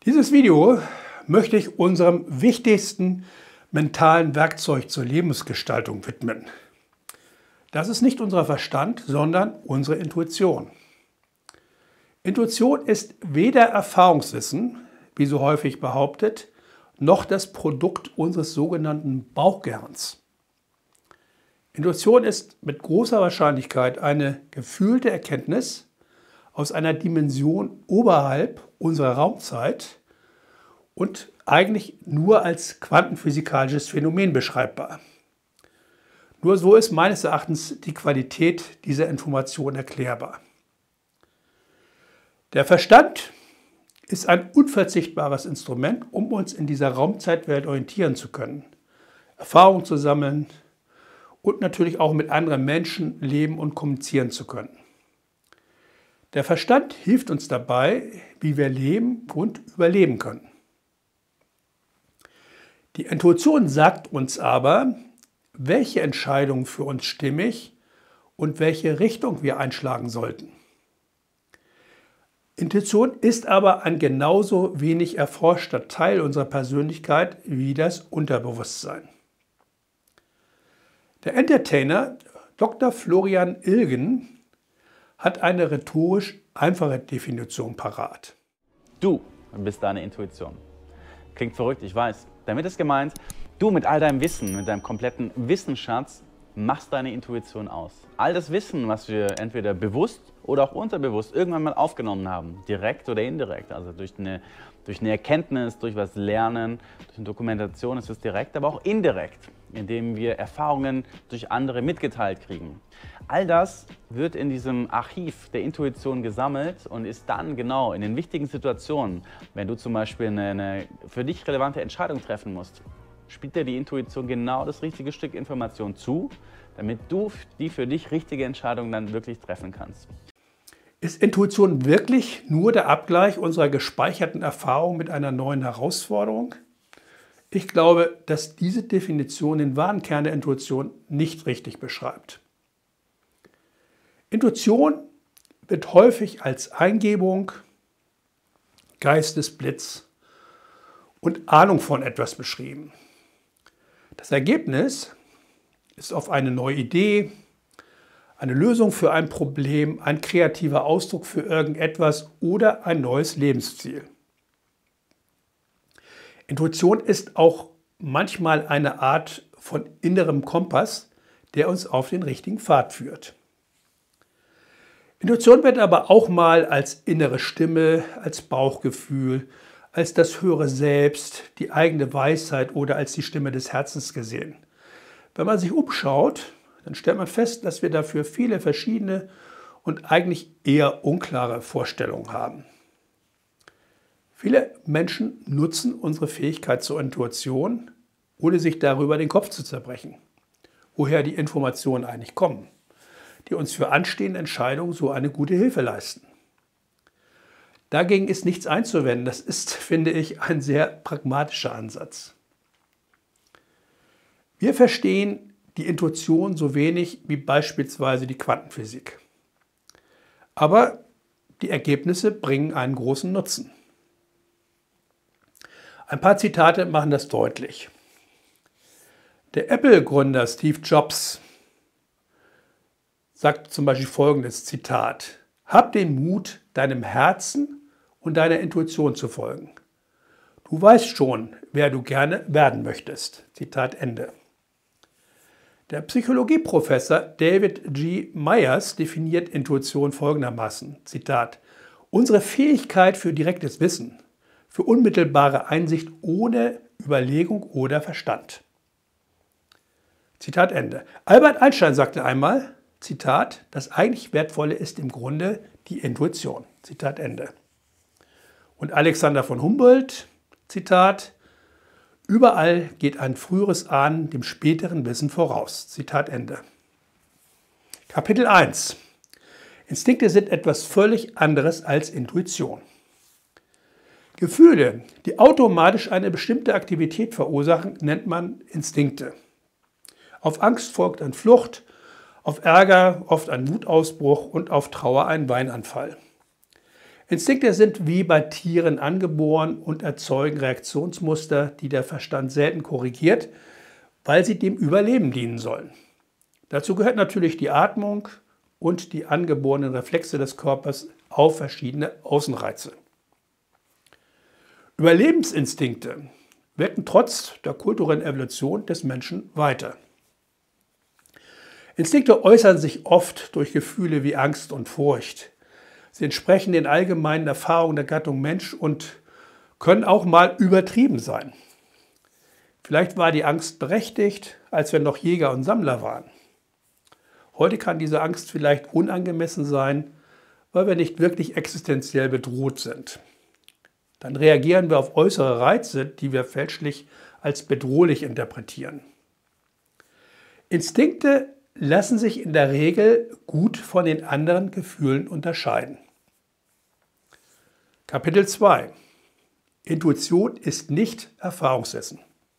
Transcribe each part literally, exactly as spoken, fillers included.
Dieses Video möchte ich unserem wichtigsten mentalen Werkzeug zur Lebensgestaltung widmen. Das ist nicht unser Verstand, sondern unsere Intuition. Intuition ist weder Erfahrungswissen, wie so häufig behauptet, noch das Produkt unseres sogenannten Bauchgerns. Intuition ist mit großer Wahrscheinlichkeit eine gefühlte Erkenntnis aus einer Dimension oberhalb unserer Raumzeit und eigentlich nur als quantenphysikalisches Phänomen beschreibbar. Nur so ist meines Erachtens die Qualität dieser Information erklärbar. Der Verstand ist ein unverzichtbares Instrument, um uns in dieser Raumzeitwelt orientieren zu können, Erfahrungen zu sammeln und natürlich auch mit anderen Menschen leben und kommunizieren zu können. Der Verstand hilft uns dabei, wie wir leben und überleben können. Die Intuition sagt uns aber, welche Entscheidungen für uns stimmig und welche Richtung wir einschlagen sollten. Intuition ist aber ein genauso wenig erforschter Teil unserer Persönlichkeit wie das Unterbewusstsein. Der Entertainer Doktor Florian Ilgen hat eine rhetorisch einfache Definition parat. Du bist deine Intuition. Klingt verrückt, ich weiß. Damit ist gemeint, du mit all deinem Wissen, mit deinem kompletten Wissensschatz, machst deine Intuition aus. All das Wissen, was wir entweder bewusst oder auch unterbewusst irgendwann mal aufgenommen haben, direkt oder indirekt, also durch eine, durch eine Erkenntnis, durch was Lernen, durch eine Dokumentation ist es direkt, aber auch indirekt, indem wir Erfahrungen durch andere mitgeteilt kriegen. All das wird in diesem Archiv der Intuition gesammelt und ist dann genau in den wichtigen Situationen, wenn du zum Beispiel eine, eine für dich relevante Entscheidung treffen musst, spielt dir die Intuition genau das richtige Stück Information zu, damit du die für dich richtige Entscheidung dann wirklich treffen kannst. Ist Intuition wirklich nur der Abgleich unserer gespeicherten Erfahrungen mit einer neuen Herausforderung? Ich glaube, dass diese Definition den wahren Kern der Intuition nicht richtig beschreibt. Intuition wird häufig als Eingebung, Geistesblitz und Ahnung von etwas beschrieben. Das Ergebnis ist auf eine neue Idee, eine Lösung für ein Problem, ein kreativer Ausdruck für irgendetwas oder ein neues Lebensziel. Intuition ist auch manchmal eine Art von innerem Kompass, der uns auf den richtigen Pfad führt. Intuition wird aber auch mal als innere Stimme, als Bauchgefühl, als das höhere Selbst, die eigene Weisheit oder als die Stimme des Herzens gesehen. Wenn man sich umschaut, dann stellt man fest, dass wir dafür viele verschiedene und eigentlich eher unklare Vorstellungen haben. Viele Menschen nutzen unsere Fähigkeit zur Intuition, ohne sich darüber den Kopf zu zerbrechen, woher die Informationen eigentlich kommen, die uns für anstehende Entscheidungen so eine gute Hilfe leisten. Dagegen ist nichts einzuwenden. Das ist, finde ich, ein sehr pragmatischer Ansatz. Wir verstehen die Intuition so wenig wie beispielsweise die Quantenphysik. Aber die Ergebnisse bringen einen großen Nutzen. Ein paar Zitate machen das deutlich. Der Apple-Gründer Steve Jobs sagt zum Beispiel folgendes Zitat: Hab den Mut, deinem Herzen und deiner Intuition zu folgen. Du weißt schon, wer du gerne werden möchtest. Zitat Ende. Der Psychologieprofessor David G. Myers definiert Intuition folgendermaßen: Zitat: Unsere Fähigkeit für direktes Wissen, für unmittelbare Einsicht ohne Überlegung oder Verstand. Zitat Ende. Albert Einstein sagte einmal, Zitat, das eigentlich Wertvolle ist im Grunde die Intuition. Zitat Ende. Und Alexander von Humboldt, Zitat, überall geht ein früheres Ahnen dem späteren Wissen voraus. Zitat Ende. Kapitel eins. Instinkte sind etwas völlig anderes als Intuition. Gefühle, die automatisch eine bestimmte Aktivität verursachen, nennt man Instinkte. Auf Angst folgt ein Flucht, auf Ärger oft ein Wutausbruch und auf Trauer ein Weinanfall. Instinkte sind wie bei Tieren angeboren und erzeugen Reaktionsmuster, die der Verstand selten korrigiert, weil sie dem Überleben dienen sollen. Dazu gehört natürlich die Atmung und die angeborenen Reflexe des Körpers auf verschiedene Außenreize. Überlebensinstinkte wirken trotz der kulturellen Evolution des Menschen weiter. Instinkte äußern sich oft durch Gefühle wie Angst und Furcht. Sie entsprechen den allgemeinen Erfahrungen der Gattung Mensch und können auch mal übertrieben sein. Vielleicht war die Angst berechtigt, als wir noch Jäger und Sammler waren. Heute kann diese Angst vielleicht unangemessen sein, weil wir nicht wirklich existenziell bedroht sind. Dann reagieren wir auf äußere Reize, die wir fälschlich als bedrohlich interpretieren. Instinkte lassen sich in der Regel gut von den anderen Gefühlen unterscheiden. Kapitel zwei. Intuition ist nicht Erfahrungswissen.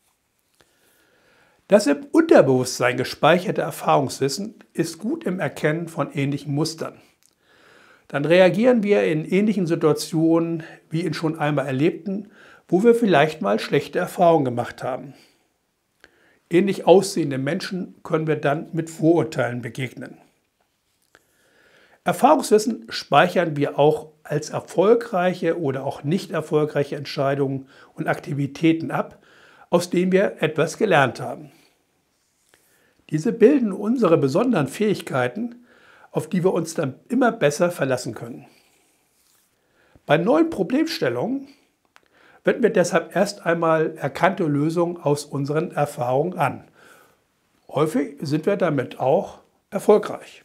Das im Unterbewusstsein gespeicherte Erfahrungswissen ist gut im Erkennen von ähnlichen Mustern. Dann reagieren wir in ähnlichen Situationen wie in schon einmal erlebten, wo wir vielleicht mal schlechte Erfahrungen gemacht haben. Ähnlich aussehende Menschen können wir dann mit Vorurteilen begegnen. Erfahrungswissen speichern wir auch als erfolgreiche oder auch nicht erfolgreiche Entscheidungen und Aktivitäten ab, aus denen wir etwas gelernt haben. Diese bilden unsere besonderen Fähigkeiten, auf die wir uns dann immer besser verlassen können. Bei neuen Problemstellungen wenden wir deshalb erst einmal erkannte Lösungen aus unseren Erfahrungen an. Häufig sind wir damit auch erfolgreich.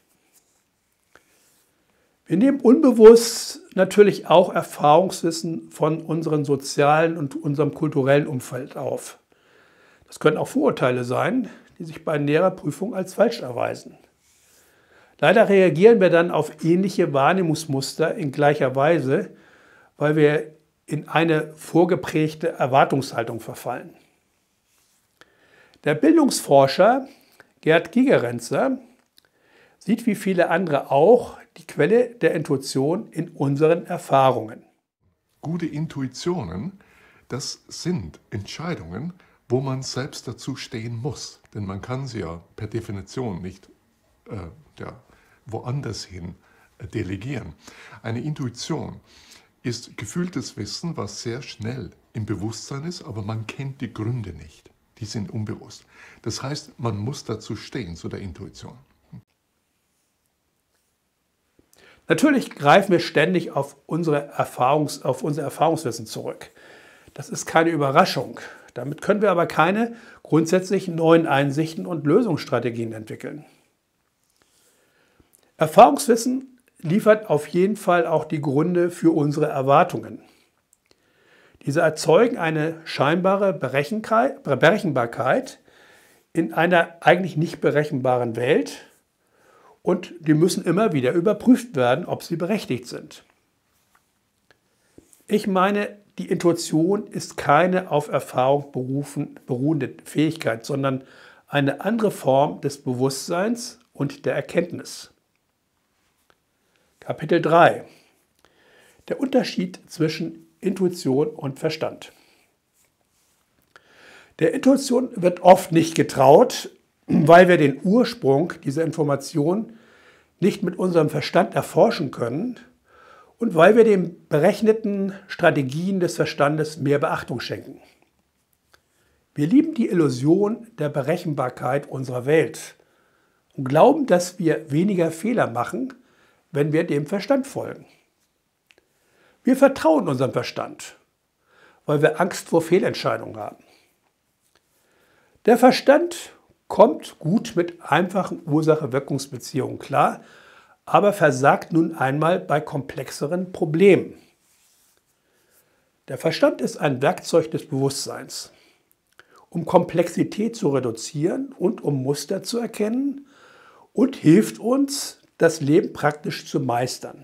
Wir nehmen unbewusst natürlich auch Erfahrungswissen von unserem sozialen und unserem kulturellen Umfeld auf. Das können auch Vorurteile sein, die sich bei näherer Prüfung als falsch erweisen. Leider reagieren wir dann auf ähnliche Wahrnehmungsmuster in gleicher Weise, weil wir in eine vorgeprägte Erwartungshaltung verfallen. Der Bildungsforscher Gerd Gigerenzer sieht wie viele andere auch die Quelle der Intuition in unseren Erfahrungen. Gute Intuitionen, das sind Entscheidungen, wo man selbst dazu stehen muss. Denn man kann sie ja per Definition nicht äh, ja, woanders hin äh, delegieren. Eine Intuition ist gefühltes Wissen, was sehr schnell im Bewusstsein ist, aber man kennt die Gründe nicht. Die sind unbewusst. Das heißt, man muss dazu stehen, zu der Intuition. Natürlich greifen wir ständig auf, unsere Erfahrungs-, auf unser Erfahrungswissen zurück. Das ist keine Überraschung. Damit können wir aber keine grundsätzlich neuen Einsichten und Lösungsstrategien entwickeln. Erfahrungswissen liefert auf jeden Fall auch die Gründe für unsere Erwartungen. Diese erzeugen eine scheinbare Berechenbarkeit in einer eigentlich nicht berechenbaren Welt und die müssen immer wieder überprüft werden, ob sie berechtigt sind. Ich meine, die Intuition ist keine auf Erfahrung berufen, beruhende Fähigkeit, sondern eine andere Form des Bewusstseins und der Erkenntnis. Kapitel drei. Der Unterschied zwischen Intuition und Verstand. Der Intuition wird oft nicht getraut, weil wir den Ursprung dieser Information nicht mit unserem Verstand erforschen können und weil wir den berechneten Strategien des Verstandes mehr Beachtung schenken. Wir lieben die Illusion der Berechenbarkeit unserer Welt und glauben, dass wir weniger Fehler machen, wenn wir dem Verstand folgen. Wir vertrauen unserem Verstand, weil wir Angst vor Fehlentscheidungen haben. Der Verstand kommt gut mit einfachen Ursache-Wirkungsbeziehungen klar, aber versagt nun einmal bei komplexeren Problemen. Der Verstand ist ein Werkzeug des Bewusstseins, um Komplexität zu reduzieren und um Muster zu erkennen und hilft uns, das Leben praktisch zu meistern.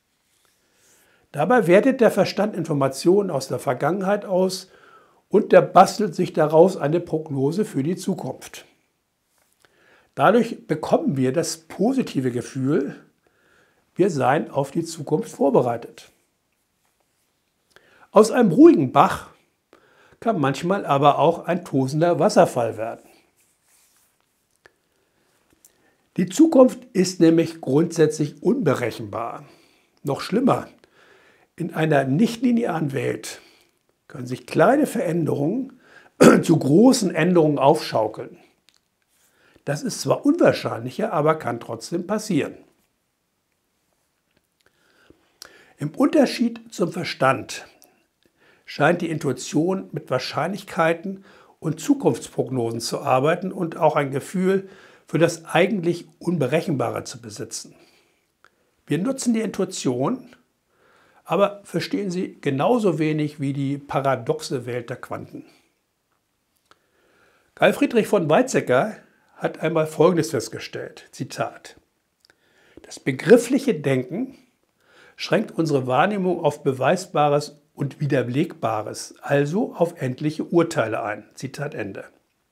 Dabei wertet der Verstand Informationen aus der Vergangenheit aus und der bastelt sich daraus eine Prognose für die Zukunft. Dadurch bekommen wir das positive Gefühl, wir seien auf die Zukunft vorbereitet. Aus einem ruhigen Bach kann manchmal aber auch ein tosender Wasserfall werden. Die Zukunft ist nämlich grundsätzlich unberechenbar. Noch schlimmer, in einer nichtlinearen Welt können sich kleine Veränderungen zu großen Änderungen aufschaukeln. Das ist zwar unwahrscheinlicher, aber kann trotzdem passieren. Im Unterschied zum Verstand scheint die Intuition mit Wahrscheinlichkeiten und Zukunftsprognosen zu arbeiten und auch ein Gefühl für das eigentlich Unberechenbare zu besitzen. Wir nutzen die Intuition, aber verstehen sie genauso wenig wie die paradoxe Welt der Quanten. Carl Friedrich von Weizsäcker hat einmal Folgendes festgestellt, Zitat: Das begriffliche Denken schränkt unsere Wahrnehmung auf Beweisbares und Widerlegbares, also auf endliche Urteile ein. Zitat Ende.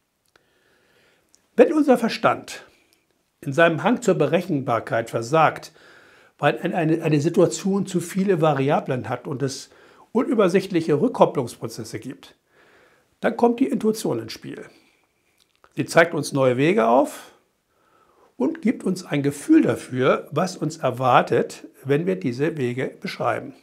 Wenn unser Verstand in seinem Hang zur Berechenbarkeit versagt, weil eine, eine Situation zu viele Variablen hat und es unübersichtliche Rückkopplungsprozesse gibt, dann kommt die Intuition ins Spiel. Sie zeigt uns neue Wege auf und gibt uns ein Gefühl dafür, was uns erwartet, wenn wir diese Wege beschreiben.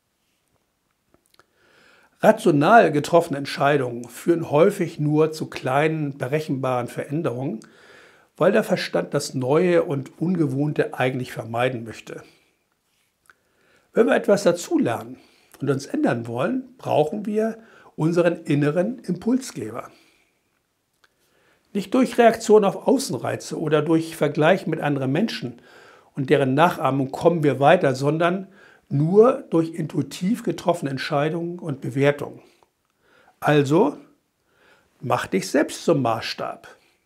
Rational getroffene Entscheidungen führen häufig nur zu kleinen, berechenbaren Veränderungen, weil der Verstand das Neue und Ungewohnte eigentlich vermeiden möchte. Wenn wir etwas dazulernen und uns ändern wollen, brauchen wir unseren inneren Impulsgeber. Nicht durch Reaktion auf Außenreize oder durch Vergleich mit anderen Menschen und deren Nachahmung kommen wir weiter, sondern nur durch intuitiv getroffene Entscheidungen und Bewertungen. Also, mach dich selbst zum Maßstab.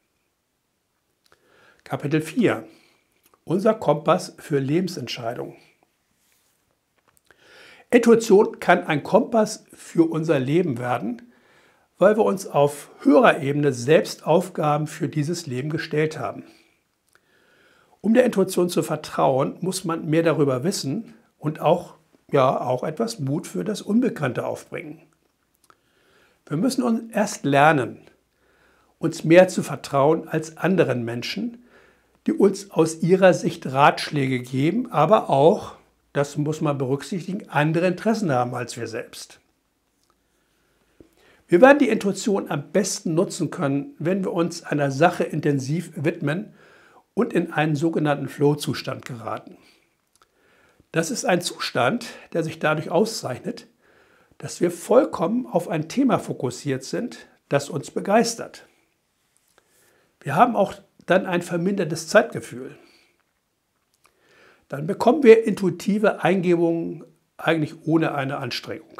Kapitel vier. Unser Kompass für Lebensentscheidungen. Intuition kann ein Kompass für unser Leben werden, weil wir uns auf höherer Ebene selbst Aufgaben für dieses Leben gestellt haben. Um der Intuition zu vertrauen, muss man mehr darüber wissen und auch, ja, auch etwas Mut für das Unbekannte aufbringen. Wir müssen uns erst lernen, uns mehr zu vertrauen als anderen Menschen, die uns aus ihrer Sicht Ratschläge geben, aber auch, das muss man berücksichtigen, andere Interessen haben als wir selbst. Wir werden die Intuition am besten nutzen können, wenn wir uns einer Sache intensiv widmen und in einen sogenannten Flow-Zustand geraten. Das ist ein Zustand, der sich dadurch auszeichnet, dass wir vollkommen auf ein Thema fokussiert sind, das uns begeistert. Wir haben auch dann ein vermindertes Zeitgefühl. Dann bekommen wir intuitive Eingebungen eigentlich ohne eine Anstrengung.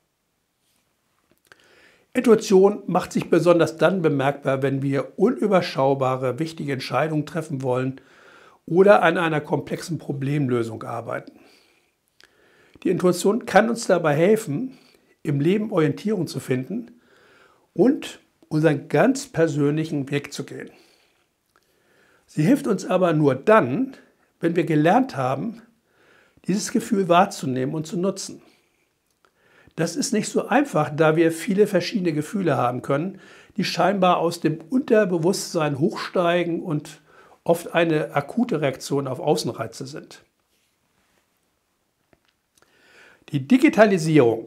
Intuition macht sich besonders dann bemerkbar, wenn wir unüberschaubare, wichtige Entscheidungen treffen wollen oder an einer komplexen Problemlösung arbeiten. Die Intuition kann uns dabei helfen, im Leben Orientierung zu finden und unseren ganz persönlichen Weg zu gehen. Sie hilft uns aber nur dann, wenn wir gelernt haben, dieses Gefühl wahrzunehmen und zu nutzen. Das ist nicht so einfach, da wir viele verschiedene Gefühle haben können, die scheinbar aus dem Unterbewusstsein hochsteigen und oft eine akute Reaktion auf Außenreize sind. Die Digitalisierung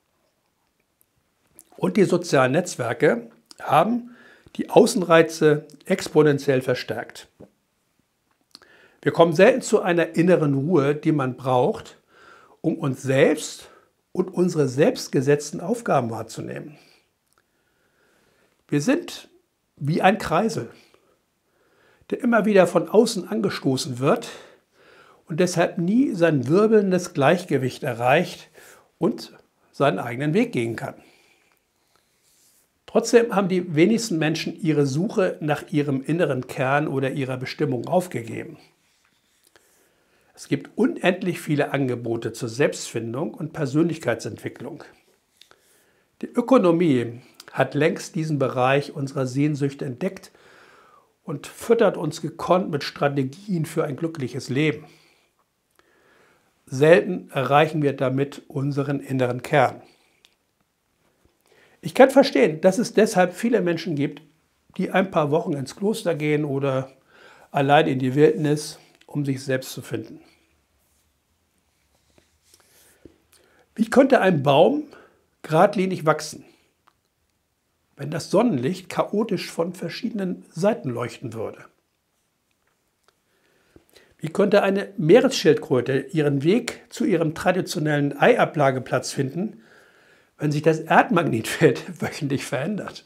und die sozialen Netzwerke haben die Außenreize exponentiell verstärkt. Wir kommen selten zu einer inneren Ruhe, die man braucht, um uns selbst und unsere selbstgesetzten Aufgaben wahrzunehmen. Wir sind wie ein Kreisel, der immer wieder von außen angestoßen wird und deshalb nie sein wirbelndes Gleichgewicht erreicht und seinen eigenen Weg gehen kann. Trotzdem haben die wenigsten Menschen ihre Suche nach ihrem inneren Kern oder ihrer Bestimmung aufgegeben. Es gibt unendlich viele Angebote zur Selbstfindung und Persönlichkeitsentwicklung. Die Ökonomie hat längst diesen Bereich unserer Sehnsüchte entdeckt und füttert uns gekonnt mit Strategien für ein glückliches Leben. Selten erreichen wir damit unseren inneren Kern. Ich kann verstehen, dass es deshalb viele Menschen gibt, die ein paar Wochen ins Kloster gehen oder allein in die Wildnis, um sich selbst zu finden. Wie könnte ein Baum geradlinig wachsen, wenn das Sonnenlicht chaotisch von verschiedenen Seiten leuchten würde? Wie könnte eine Meeresschildkröte ihren Weg zu ihrem traditionellen Eiablageplatz finden, wenn sich das Erdmagnetfeld wöchentlich verändert?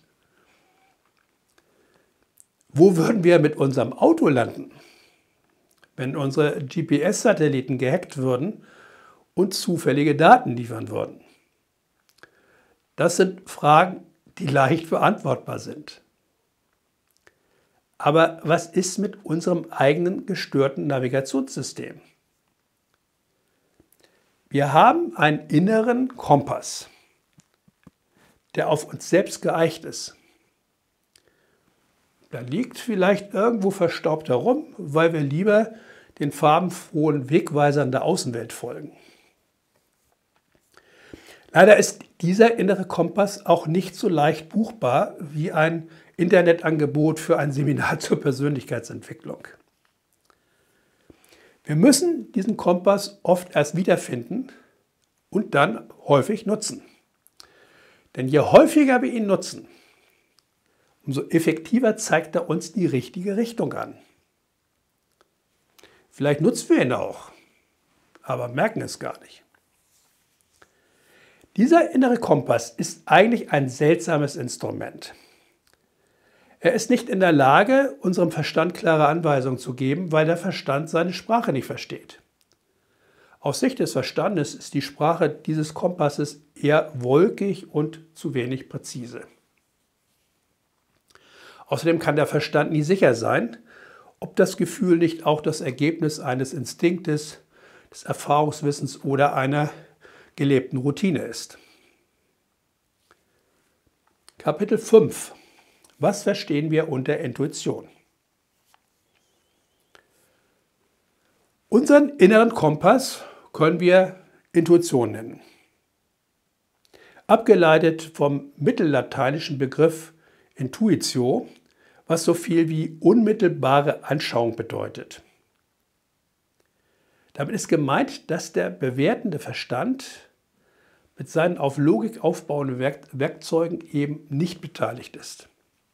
Wo würden wir mit unserem Auto landen, wenn unsere G P S-Satelliten gehackt würden und zufällige Daten liefern würden? Das sind Fragen, die leicht beantwortbar sind. Aber was ist mit unserem eigenen gestörten Navigationssystem? Wir haben einen inneren Kompass, der auf uns selbst geeicht ist. Da liegt vielleicht irgendwo verstaubt herum, weil wir lieber den farbenfrohen Wegweisern der Außenwelt folgen. Leider ist dieser innere Kompass auch nicht so leicht buchbar wie ein Internetangebot für ein Seminar zur Persönlichkeitsentwicklung. Wir müssen diesen Kompass oft erst wiederfinden und dann häufig nutzen. Denn je häufiger wir ihn nutzen, umso effektiver zeigt er uns die richtige Richtung an. Vielleicht nutzen wir ihn auch, aber merken es gar nicht. Dieser innere Kompass ist eigentlich ein seltsames Instrument. Er ist nicht in der Lage, unserem Verstand klare Anweisungen zu geben, weil der Verstand seine Sprache nicht versteht. Aus Sicht des Verstandes ist die Sprache dieses Kompasses eher wolkig und zu wenig präzise. Außerdem kann der Verstand nie sicher sein, ob das Gefühl nicht auch das Ergebnis eines Instinktes, des Erfahrungswissens oder einer gelebten Routine ist. Kapitel fünf. Was verstehen wir unter Intuition? Unseren inneren Kompass können wir Intuition nennen. Abgeleitet vom mittellateinischen Begriff Intuitio, was so viel wie unmittelbare Anschauung bedeutet. Damit ist gemeint, dass der bewertende Verstand mit seinen auf Logik aufbauenden Werk- Werkzeugen eben nicht beteiligt ist.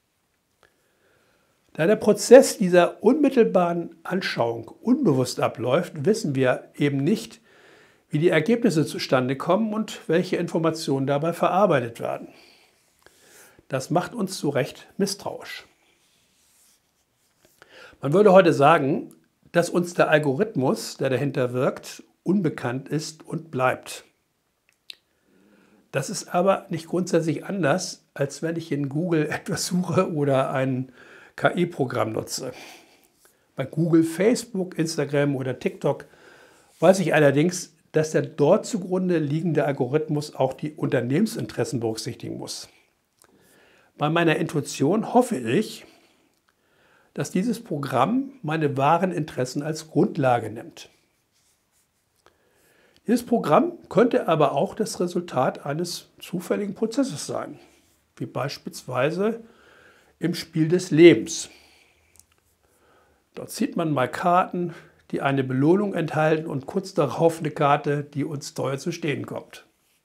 Da der Prozess dieser unmittelbaren Anschauung unbewusst abläuft, wissen wir eben nicht, wie die Ergebnisse zustande kommen und welche Informationen dabei verarbeitet werden. Das macht uns zu Recht misstrauisch. Man würde heute sagen, dass uns der Algorithmus, der dahinter wirkt, unbekannt ist und bleibt. Das ist aber nicht grundsätzlich anders, als wenn ich in Google etwas suche oder ein K I-Programm nutze. Bei Google, Facebook, Instagram oder TikTok weiß ich allerdings, dass der dort zugrunde liegende Algorithmus auch die Unternehmensinteressen berücksichtigen muss. Bei meiner Intuition hoffe ich, dass dieses Programm meine wahren Interessen als Grundlage nimmt. Dieses Programm könnte aber auch das Resultat eines zufälligen Prozesses sein, wie beispielsweise im Spiel des Lebens. Dort zieht man mal Karten, die eine Belohnung enthalten und kurz darauf eine Karte, die uns teuer zu stehen kommt.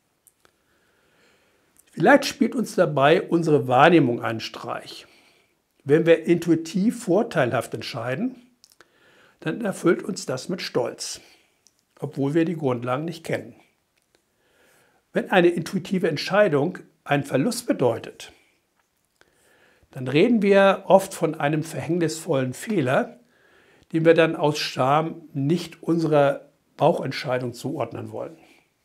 Vielleicht spielt uns dabei unsere Wahrnehmung einen Streich. Wenn wir intuitiv vorteilhaft entscheiden, dann erfüllt uns das mit Stolz, obwohl wir die Grundlagen nicht kennen. Wenn eine intuitive Entscheidung einen Verlust bedeutet, dann reden wir oft von einem verhängnisvollen Fehler, den wir dann aus Scham nicht unserer Bauchentscheidung zuordnen wollen.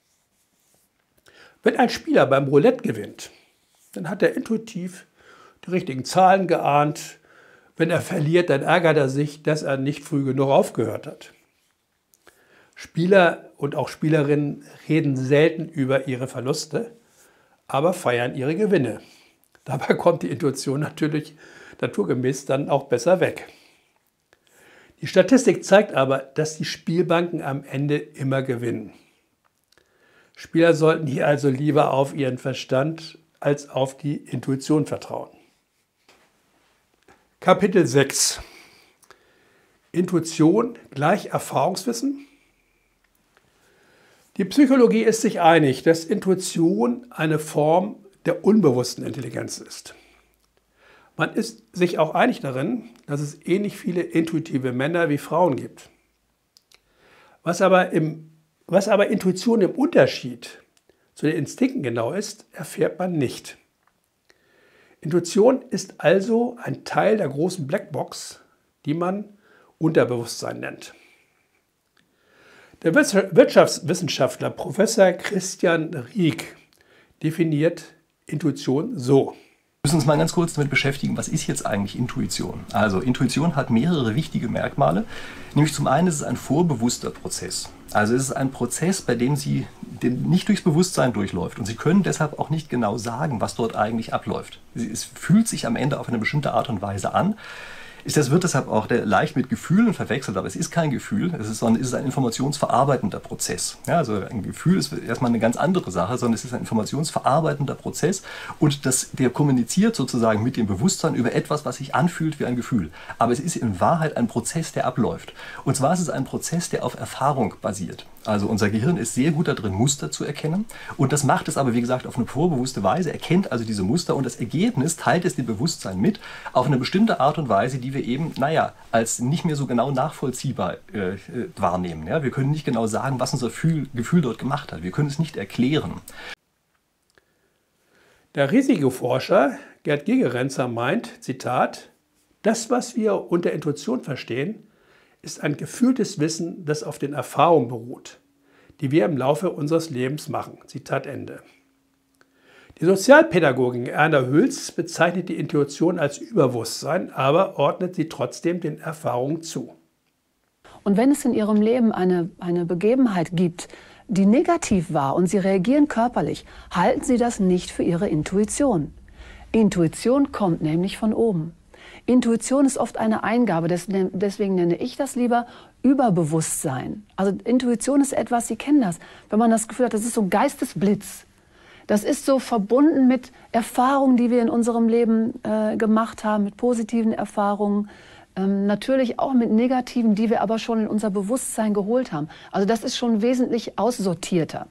Wenn ein Spieler beim Roulette gewinnt, dann hat er intuitiv die richtigen Zahlen geahnt. Wenn er verliert, dann ärgert er sich, dass er nicht früh genug aufgehört hat. Spieler und auch Spielerinnen reden selten über ihre Verluste, aber feiern ihre Gewinne. Dabei kommt die Intuition natürlich naturgemäß dann auch besser weg. Die Statistik zeigt aber, dass die Spielbanken am Ende immer gewinnen. Spieler sollten hier also lieber auf ihren Verstand als auf die Intuition vertrauen. Kapitel sechs. Intuition gleich Erfahrungswissen. Die Psychologie ist sich einig, dass Intuition eine Form der unbewussten Intelligenz ist. Man ist sich auch einig darin, dass es ähnlich viele intuitive Männer wie Frauen gibt. Was aber, im, was aber Intuition im Unterschied zu den Instinkten genau ist, erfährt man nicht. Intuition ist also ein Teil der großen Blackbox, die man Unterbewusstsein nennt. Der Wirtschaftswissenschaftler Professor Christian Rieck definiert Intuition so. Wir müssen uns mal ganz kurz damit beschäftigen, was ist jetzt eigentlich Intuition? Also Intuition hat mehrere wichtige Merkmale, nämlich zum einen ist es ein vorbewusster Prozess. Also es ist ein Prozess, bei dem Sie nicht durchs Bewusstsein durchläuft und Sie können deshalb auch nicht genau sagen, was dort eigentlich abläuft. Es fühlt sich am Ende auf eine bestimmte Art und Weise an. Das wird deshalb auch leicht mit Gefühlen verwechselt, aber es ist kein Gefühl, es ist, sondern es ist ein informationsverarbeitender Prozess. Ja, also ein Gefühl ist erstmal eine ganz andere Sache, sondern es ist ein informationsverarbeitender Prozess und das, der kommuniziert sozusagen mit dem Bewusstsein über etwas, was sich anfühlt wie ein Gefühl. Aber es ist in Wahrheit ein Prozess, der abläuft. Und zwar ist es ein Prozess, der auf Erfahrung basiert. Also unser Gehirn ist sehr gut darin, Muster zu erkennen und das macht es aber, wie gesagt, auf eine vorbewusste Weise, erkennt also diese Muster und das Ergebnis teilt es dem Bewusstsein mit auf eine bestimmte Art und Weise, die wir eben, naja, als nicht mehr so genau nachvollziehbar äh, wahrnehmen. Ja? Wir können nicht genau sagen, was unser Gefühl, Gefühl dort gemacht hat. Wir können es nicht erklären. Der Risikoforscher Gerd Gigerenzer meint, Zitat, das, was wir unter Intuition verstehen, ist ein gefühltes Wissen, das auf den Erfahrungen beruht, die wir im Laufe unseres Lebens machen. Zitat Ende. Die Sozialpädagogin Erna Hülz bezeichnet die Intuition als Überbewusstsein, aber ordnet sie trotzdem den Erfahrungen zu. Und wenn es in ihrem Leben eine, eine Begebenheit gibt, die negativ war und sie reagieren körperlich, halten sie das nicht für ihre Intuition. Intuition kommt nämlich von oben. Intuition ist oft eine Eingabe, deswegen nenne ich das lieber Überbewusstsein. Also Intuition ist etwas, Sie kennen das, wenn man das Gefühl hat, das ist so ein Geistesblitz. Das ist so verbunden mit Erfahrungen, die wir in unserem Leben äh, gemacht haben, mit positiven Erfahrungen, ähm, natürlich auch mit negativen, die wir aber schon in unser Bewusstsein geholt haben. Also das ist schon wesentlich aussortierter.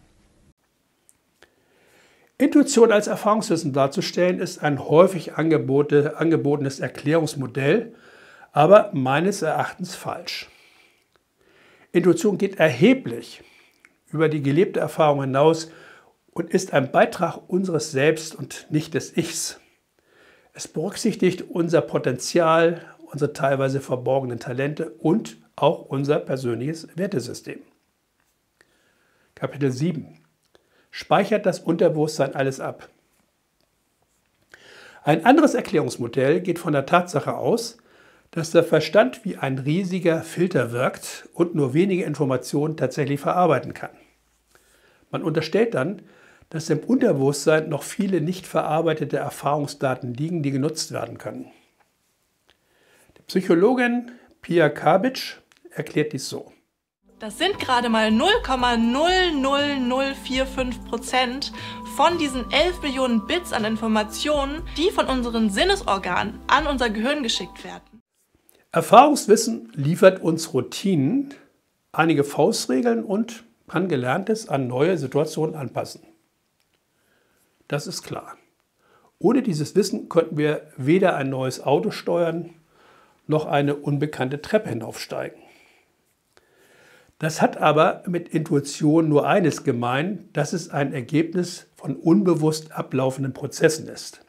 Intuition als Erfahrungswissen darzustellen, ist ein häufig angebote, angebotenes Erklärungsmodell, aber meines Erachtens falsch. Intuition geht erheblich über die gelebte Erfahrung hinaus und ist ein Beitrag unseres Selbst und nicht des Ichs. Es berücksichtigt unser Potenzial, unsere teilweise verborgenen Talente und auch unser persönliches Wertesystem. Kapitel sieben. Speichert das Unterbewusstsein alles ab. Ein anderes Erklärungsmodell geht von der Tatsache aus, dass der Verstand wie ein riesiger Filter wirkt und nur wenige Informationen tatsächlich verarbeiten kann. Man unterstellt dann, dass im Unterbewusstsein noch viele nicht verarbeitete Erfahrungsdaten liegen, die genutzt werden können. Die Psychologin Pia Kabitsch erklärt dies so. Das sind gerade mal null Komma null null null vier fünf Prozent von diesen elf Billionen Bits an Informationen, die von unseren Sinnesorganen an unser Gehirn geschickt werden. Erfahrungswissen liefert uns Routinen, einige Faustregeln und kann Gelerntes an neue Situationen anpassen. Das ist klar. Ohne dieses Wissen könnten wir weder ein neues Auto steuern, noch eine unbekannte Treppe hinaufsteigen. Das hat aber mit Intuition nur eines gemein, dass es ein Ergebnis von unbewusst ablaufenden Prozessen ist.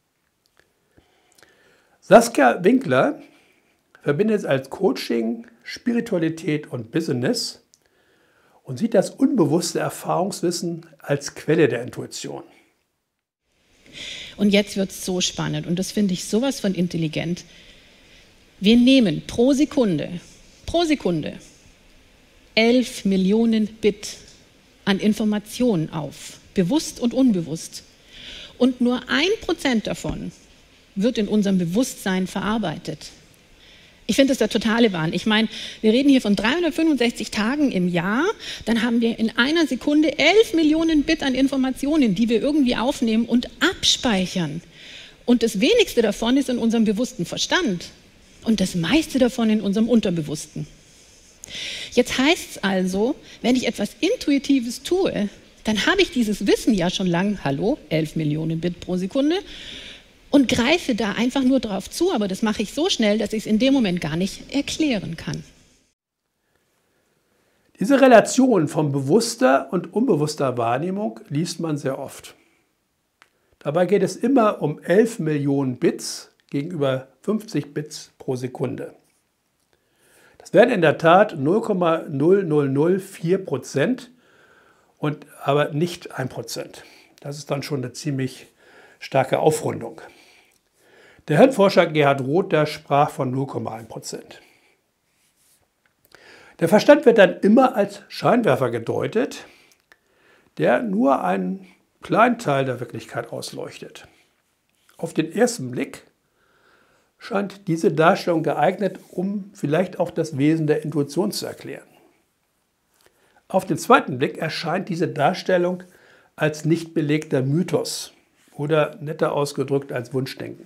Saskia Winkler verbindet als Coaching, Spiritualität und Business und sieht das unbewusste Erfahrungswissen als Quelle der Intuition. Und jetzt wird es so spannend und das finde ich sowas von intelligent. Wir nehmen pro Sekunde, pro Sekunde elf Millionen Bit an Informationen auf, bewusst und unbewusst. Und nur ein Prozent davon wird in unserem Bewusstsein verarbeitet. Ich finde das der totale Wahn. Ich meine, wir reden hier von dreihundertfünfundsechzig Tagen im Jahr, dann haben wir in einer Sekunde elf Millionen Bit an Informationen, die wir irgendwie aufnehmen und ab abspeichern. Und das wenigste davon ist in unserem bewussten Verstand und das meiste davon in unserem Unterbewussten. Jetzt heißt es also, wenn ich etwas Intuitives tue, dann habe ich dieses Wissen ja schon lang, hallo, elf Millionen Bit pro Sekunde, und greife da einfach nur drauf zu, aber das mache ich so schnell, dass ich es in dem Moment gar nicht erklären kann. Diese Relation von bewusster und unbewusster Wahrnehmung liest man sehr oft. Dabei geht es immer um elf Millionen Bits gegenüber fünfzig Bits pro Sekunde. Das wären in der Tat null Komma null null null vier Prozent, und aber nicht ein Prozent. Das ist dann schon eine ziemlich starke Aufrundung. Der Hirnforscher Gerhard Roth, der sprach von null Komma eins Prozent. Der Verstand wird dann immer als Scheinwerfer gedeutet, der nur einen kleinen Teil der Wirklichkeit ausleuchtet. Auf den ersten Blick scheint diese Darstellung geeignet, um vielleicht auch das Wesen der Intuition zu erklären. Auf den zweiten Blick erscheint diese Darstellung als nicht belegter Mythos oder netter ausgedrückt als Wunschdenken.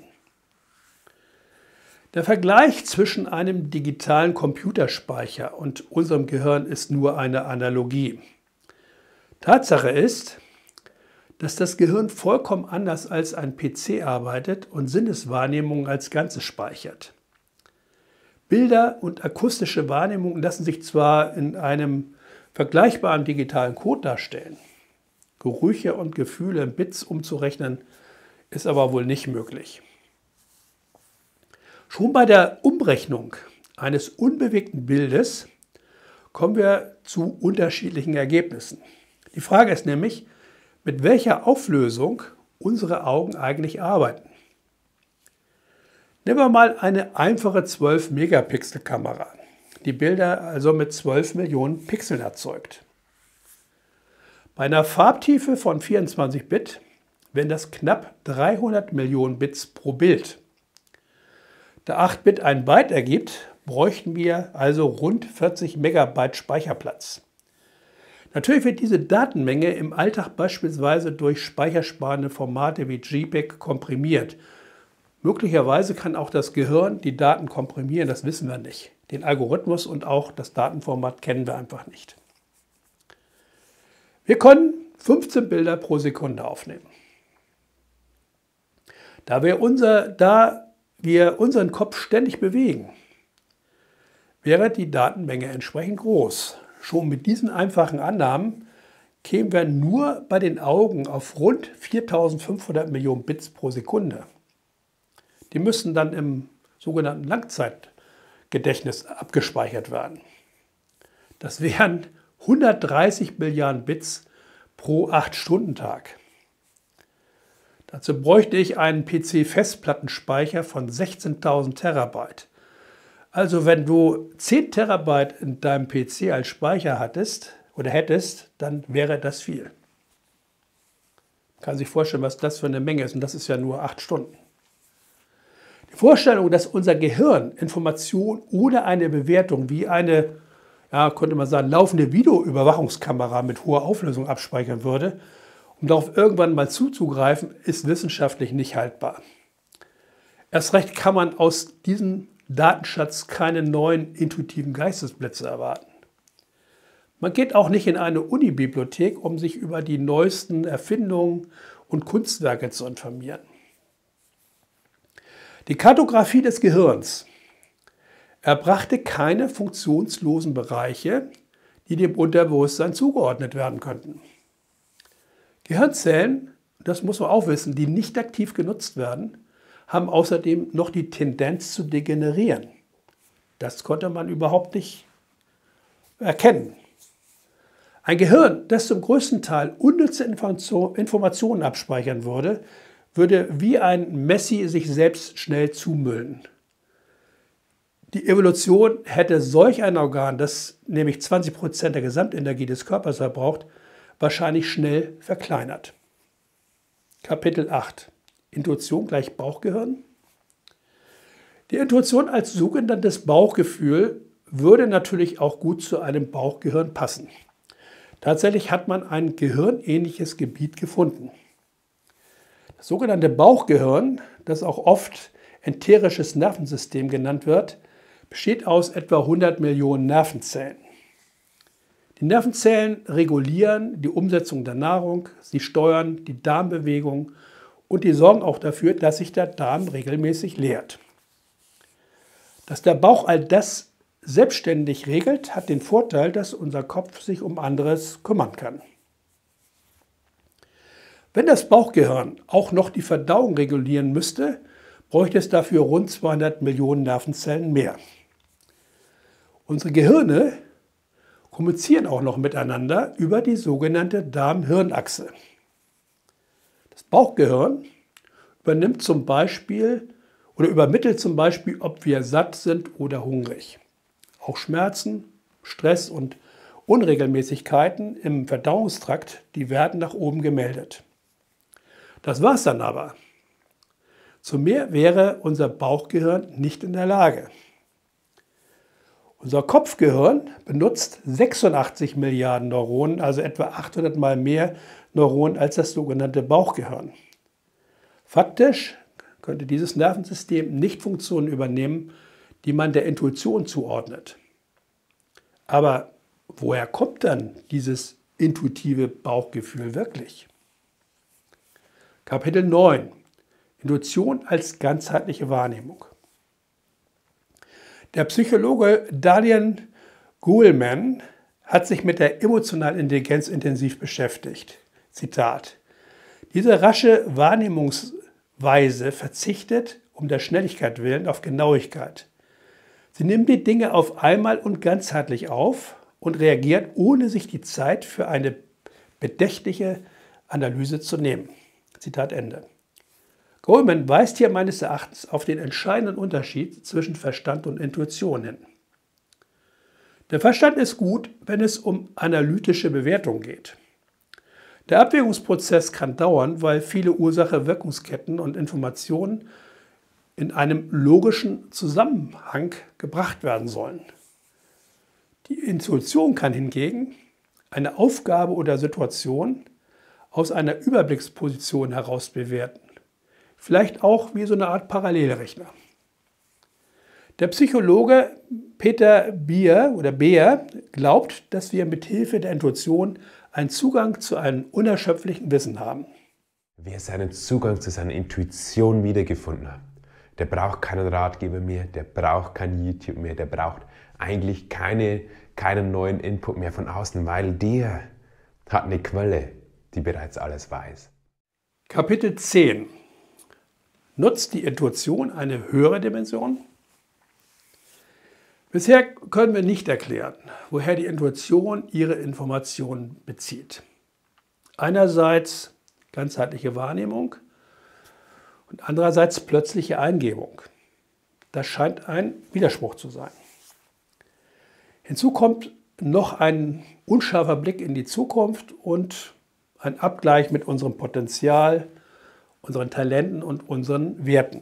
Der Vergleich zwischen einem digitalen Computerspeicher und unserem Gehirn ist nur eine Analogie. Tatsache ist, dass das Gehirn vollkommen anders als ein P C arbeitet und Sinneswahrnehmungen als Ganzes speichert. Bilder und akustische Wahrnehmungen lassen sich zwar in einem vergleichbaren digitalen Code darstellen, Gerüche und Gefühle in Bits umzurechnen, ist aber wohl nicht möglich. Schon bei der Umrechnung eines unbewegten Bildes kommen wir zu unterschiedlichen Ergebnissen. Die Frage ist nämlich, mit welcher Auflösung unsere Augen eigentlich arbeiten. Nehmen wir mal eine einfache zwölf Megapixel Kamera, die Bilder also mit zwölf Millionen Pixeln erzeugt. Bei einer Farbtiefe von vierundzwanzig Bit wären das knapp dreihundert Millionen Bits pro Bild. Da acht Bit ein Byte ergibt, bräuchten wir also rund vierzig Megabyte Speicherplatz. Natürlich wird diese Datenmenge im Alltag beispielsweise durch speichersparende Formate wie JPEG komprimiert. Möglicherweise kann auch das Gehirn die Daten komprimieren, das wissen wir nicht. Den Algorithmus und auch das Datenformat kennen wir einfach nicht. Wir können fünfzehn Bilder pro Sekunde aufnehmen. Da wir, unser, da wir unseren Kopf ständig bewegen, wäre die Datenmenge entsprechend groß. Schon mit diesen einfachen Annahmen kämen wir nur bei den Augen auf rund viertausendfünfhundert Millionen Bits pro Sekunde. Die müssten dann im sogenannten Langzeitgedächtnis abgespeichert werden. Das wären hundertdreißig Milliarden Bits pro acht-Stunden-Tag. Dazu bräuchte ich einen P C-Festplattenspeicher von sechzehntausend Terabyte. Also wenn du zehn Terabyte in deinem P C als Speicher hattest oder hättest, dann wäre das viel. Man kann sich vorstellen, was das für eine Menge ist, und das ist ja nur acht Stunden. Die Vorstellung, dass unser Gehirn Information oder eine Bewertung wie eine, ja, könnte man sagen, laufende Videoüberwachungskamera mit hoher Auflösung abspeichern würde, um darauf irgendwann mal zuzugreifen, ist wissenschaftlich nicht haltbar. Erst recht kann man aus diesem Datenschatz keine neuen intuitiven Geistesblitze erwarten. Man geht auch nicht in eine Unibibliothek, um sich über die neuesten Erfindungen und Kunstwerke zu informieren. Die Kartografie des Gehirns erbrachte keine funktionslosen Bereiche, die dem Unterbewusstsein zugeordnet werden könnten. Gehirnzellen, das muss man auch wissen, die nicht aktiv genutzt werden, haben außerdem noch die Tendenz zu degenerieren. Das konnte man überhaupt nicht erkennen. Ein Gehirn, das zum größten Teil unnütze Informationen abspeichern würde, würde wie ein Messi sich selbst schnell zumüllen. Die Evolution hätte solch ein Organ, das nämlich zwanzig Prozent der Gesamtenergie des Körpers verbraucht, wahrscheinlich schnell verkleinert. Kapitel acht. Intuition gleich Bauchgehirn. Die Intuition als sogenanntes Bauchgefühl würde natürlich auch gut zu einem Bauchgehirn passen. Tatsächlich hat man ein gehirnähnliches Gebiet gefunden. Das sogenannte Bauchgehirn, das auch oft enterisches Nervensystem genannt wird, besteht aus etwa hundert Millionen Nervenzellen. Die Nervenzellen regulieren die Umsetzung der Nahrung, sie steuern die Darmbewegung und die sorgen auch dafür, dass sich der Darm regelmäßig leert. Dass der Bauch all das selbstständig regelt, hat den Vorteil, dass unser Kopf sich um anderes kümmern kann. Wenn das Bauchgehirn auch noch die Verdauung regulieren müsste, bräuchte es dafür rund zweihundert Millionen Nervenzellen mehr. Unsere Gehirne kommunizieren auch noch miteinander über die sogenannte Darm-Hirn-Achse. Das Bauchgehirn übernimmt zum Beispiel oder übermittelt zum Beispiel, ob wir satt sind oder hungrig. Auch Schmerzen, Stress und Unregelmäßigkeiten im Verdauungstrakt, die werden nach oben gemeldet. Das war's dann aber. Zu mehr wäre unser Bauchgehirn nicht in der Lage. Unser Kopfgehirn benutzt sechsundachtzig Milliarden Neuronen, also etwa achthundert Mal mehr Neuronen als das sogenannte Bauchgehirn. Faktisch könnte dieses Nervensystem nicht Funktionen übernehmen, die man der Intuition zuordnet. Aber woher kommt dann dieses intuitive Bauchgefühl wirklich? Kapitel neun. Intuition als ganzheitliche Wahrnehmung. Der Psychologe Daniel Goleman hat sich mit der emotionalen Intelligenz intensiv beschäftigt. Zitat: Diese rasche Wahrnehmungsweise verzichtet um der Schnelligkeit willen auf Genauigkeit. Sie nimmt die Dinge auf einmal und ganzheitlich auf und reagiert, ohne sich die Zeit für eine bedächtliche Analyse zu nehmen. Zitat Ende. Goleman weist hier meines Erachtens auf den entscheidenden Unterschied zwischen Verstand und Intuition hin. Der Verstand ist gut, wenn es um analytische Bewertung geht. Der Abwägungsprozess kann dauern, weil viele Ursache-Wirkungsketten und Informationen in einem logischen Zusammenhang gebracht werden sollen. Die Intuition kann hingegen eine Aufgabe oder Situation aus einer Überblicksposition heraus bewerten. Vielleicht auch wie so eine Art Parallelrechner. Der Psychologe Peter Beer oder Beer glaubt, dass wir mit Hilfe der Intuition einen Zugang zu einem unerschöpflichen Wissen haben. Wer seinen Zugang zu seiner Intuition wiedergefunden hat, der braucht keinen Ratgeber mehr, der braucht kein YouTube mehr, der braucht eigentlich keine, keinen neuen Input mehr von außen, weil der hat eine Quelle, die bereits alles weiß. Kapitel zehn. Nutzt die Intuition eine höhere Dimension? Bisher können wir nicht erklären, woher die Intuition ihre Informationen bezieht. Einerseits ganzheitliche Wahrnehmung und andererseits plötzliche Eingebung. Das scheint ein Widerspruch zu sein. Hinzu kommt noch ein unscharfer Blick in die Zukunft und ein Abgleich mit unserem Potenzial, unseren Talenten und unseren Werten.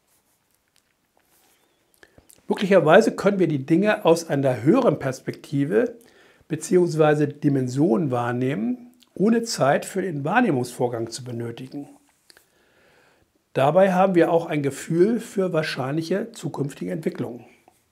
Möglicherweise können wir die Dinge aus einer höheren Perspektive bzw. Dimension wahrnehmen, ohne Zeit für den Wahrnehmungsvorgang zu benötigen. Dabei haben wir auch ein Gefühl für wahrscheinliche zukünftige Entwicklungen.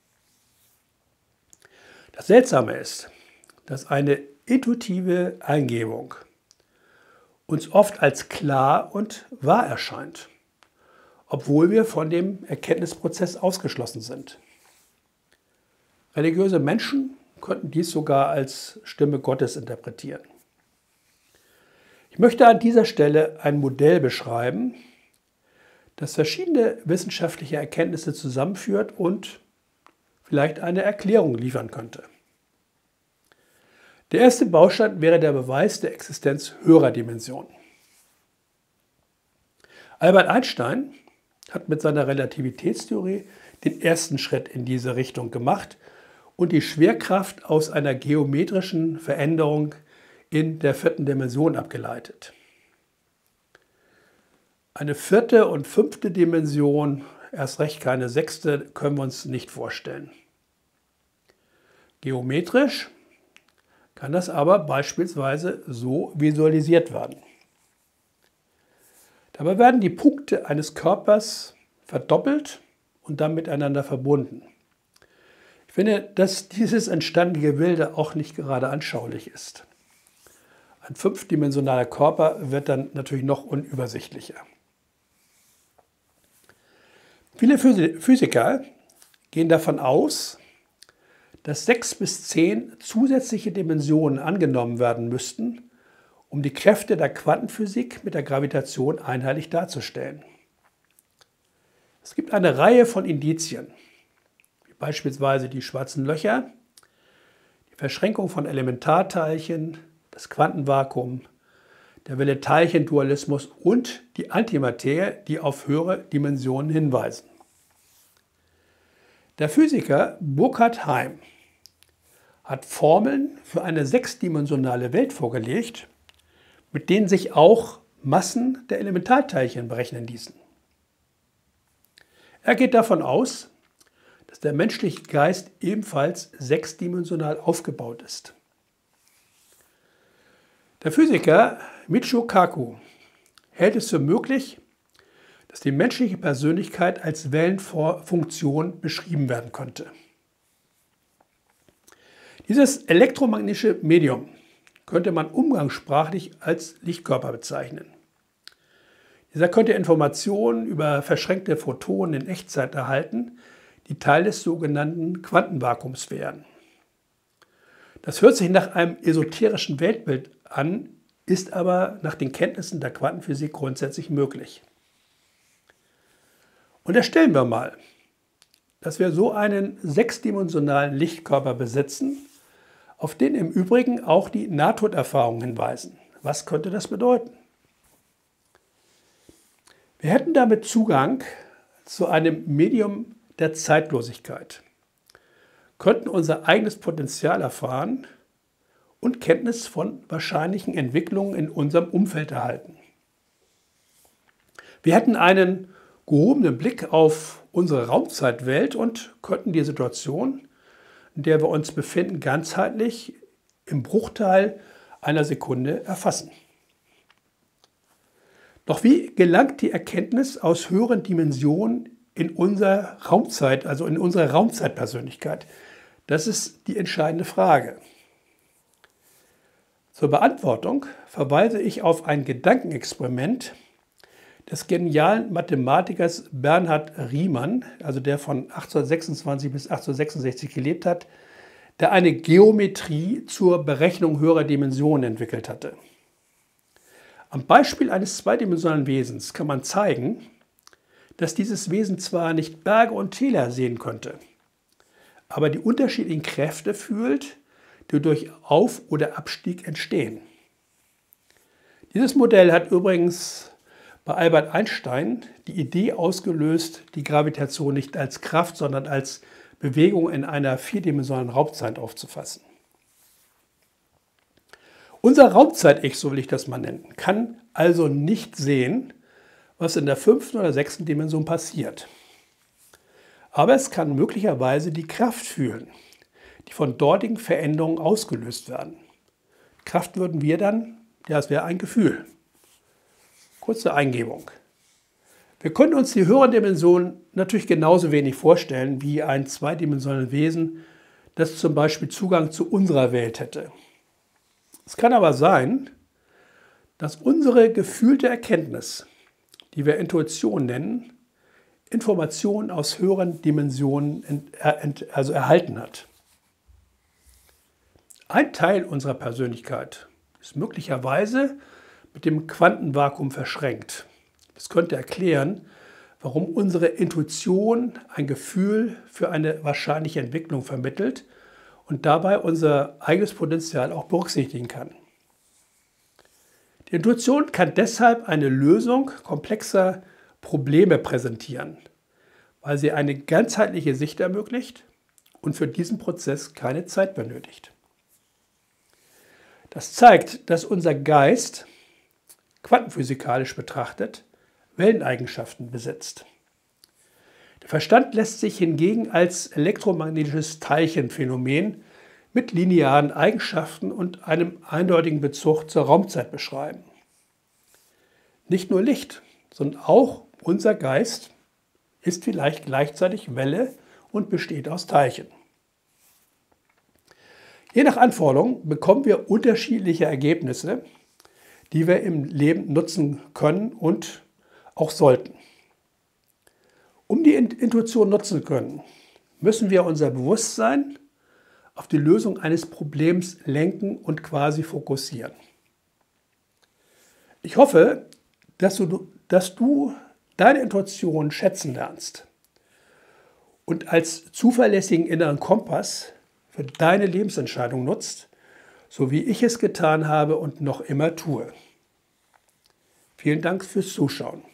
Das Seltsame ist, dass eine intuitive Eingebung uns oft als klar und wahr erscheint, obwohl wir von dem Erkenntnisprozess ausgeschlossen sind. Religiöse Menschen könnten dies sogar als Stimme Gottes interpretieren. Ich möchte an dieser Stelle ein Modell beschreiben, das verschiedene wissenschaftliche Erkenntnisse zusammenführt und vielleicht eine Erklärung liefern könnte. Der erste Baustein wäre der Beweis der Existenz höherer Dimensionen. Albert Einstein hat mit seiner Relativitätstheorie den ersten Schritt in diese Richtung gemacht und die Schwerkraft aus einer geometrischen Veränderung in der vierten Dimension abgeleitet. Eine vierte und fünfte Dimension, erst recht keine sechste, können wir uns nicht vorstellen. Geometrisch kann das aber beispielsweise so visualisiert werden. Dabei werden die Punkte eines Körpers verdoppelt und dann miteinander verbunden. Ich finde, dass dieses entstandene Gebilde auch nicht gerade anschaulich ist. Ein fünfdimensionaler Körper wird dann natürlich noch unübersichtlicher. Viele Physiker gehen davon aus, dass sechs bis zehn zusätzliche Dimensionen angenommen werden müssten, um die Kräfte der Quantenphysik mit der Gravitation einheitlich darzustellen. Es gibt eine Reihe von Indizien, wie beispielsweise die schwarzen Löcher, die Verschränkung von Elementarteilchen, das Quantenvakuum, der Welle-Teilchen-Dualismus und die Antimaterie, die auf höhere Dimensionen hinweisen. Der Physiker Burkhard Heim hat Formeln für eine sechsdimensionale Welt vorgelegt, mit denen sich auch Massen der Elementarteilchen berechnen ließen. Er geht davon aus, dass der menschliche Geist ebenfalls sechsdimensional aufgebaut ist. Der Physiker Michio Kaku hält es für möglich, dass die menschliche Persönlichkeit als Wellenfunktion beschrieben werden könnte. Dieses elektromagnetische Medium könnte man umgangssprachlich als Lichtkörper bezeichnen. Dieser könnte Informationen über verschränkte Photonen in Echtzeit erhalten, die Teil des sogenannten Quantenvakuums wären. Das hört sich nach einem esoterischen Weltbild an, ist aber nach den Kenntnissen der Quantenphysik grundsätzlich möglich. Unterstellen wir mal, dass wir so einen sechsdimensionalen Lichtkörper besitzen, auf den im Übrigen auch die Nahtoderfahrungen hinweisen. Was könnte das bedeuten? Wir hätten damit Zugang zu einem Medium der Zeitlosigkeit, könnten unser eigenes Potenzial erfahren und Kenntnis von wahrscheinlichen Entwicklungen in unserem Umfeld erhalten. Wir hätten einen gehobenen Blick auf unsere Raumzeitwelt und könnten die Situation, in der wir uns befinden, ganzheitlich im Bruchteil einer Sekunde erfassen. Doch wie gelangt die Erkenntnis aus höheren Dimensionen in unsere Raumzeit, also in unsere Raumzeitpersönlichkeit? Das ist die entscheidende Frage. Zur Beantwortung verweise ich auf ein Gedankenexperiment des genialen Mathematikers Bernhard Riemann, also der von achtzehnhundertsechsundzwanzig bis achtzehnhundertsechsundsechzig gelebt hat, der eine Geometrie zur Berechnung höherer Dimensionen entwickelt hatte. Am Beispiel eines zweidimensionalen Wesens kann man zeigen, dass dieses Wesen zwar nicht Berge und Täler sehen könnte, aber die unterschiedlichen Kräfte fühlt, die durch Auf- oder Abstieg entstehen. Dieses Modell hat übrigens bei Albert Einstein die Idee ausgelöst, die Gravitation nicht als Kraft, sondern als Bewegung in einer vierdimensionalen Raumzeit aufzufassen. Unser Raumzeit-Ich, so will ich das mal nennen, kann also nicht sehen, was in der fünften oder sechsten Dimension passiert. Aber es kann möglicherweise die Kraft fühlen, die von dortigen Veränderungen ausgelöst werden. Kraft würden wir dann, ja, es wäre ein Gefühl. Kurze Eingebung. Wir können uns die höheren Dimensionen natürlich genauso wenig vorstellen wie ein zweidimensionales Wesen, das zum Beispiel Zugang zu unserer Welt hätte. Es kann aber sein, dass unsere gefühlte Erkenntnis, die wir Intuition nennen, Informationen aus höheren Dimensionen also erhalten hat. Ein Teil unserer Persönlichkeit ist möglicherweise mit dem Quantenvakuum verschränkt. Das könnte erklären, warum unsere Intuition ein Gefühl für eine wahrscheinliche Entwicklung vermittelt und dabei unser eigenes Potenzial auch berücksichtigen kann. Die Intuition kann deshalb eine Lösung komplexer Probleme präsentieren, weil sie eine ganzheitliche Sicht ermöglicht und für diesen Prozess keine Zeit benötigt. Das zeigt, dass unser Geist, quantenphysikalisch betrachtet, Welleneigenschaften besitzt. Der Verstand lässt sich hingegen als elektromagnetisches Teilchenphänomen mit linearen Eigenschaften und einem eindeutigen Bezug zur Raumzeit beschreiben. Nicht nur Licht, sondern auch unser Geist ist vielleicht gleichzeitig Welle und besteht aus Teilchen. Je nach Anforderung bekommen wir unterschiedliche Ergebnisse, die wir im Leben nutzen können und auch sollten. Um die Intuition nutzen zu können, müssen wir unser Bewusstsein auf die Lösung eines Problems lenken und quasi fokussieren. Ich hoffe, dass du, dass du deine Intuition schätzen lernst und als zuverlässigen inneren Kompass für deine Lebensentscheidung nutzt, so wie ich es getan habe und noch immer tue. Vielen Dank fürs Zuschauen.